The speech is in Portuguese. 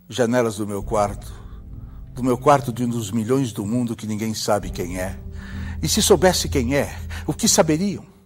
Janelas do meu quarto de um dos milhões do mundo que ninguém sabe quem é. E se soubesse quem é, o que saberiam?